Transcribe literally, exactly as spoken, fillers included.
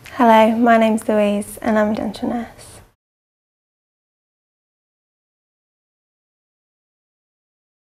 Hello, my name's Louise and I'm a dental nurse.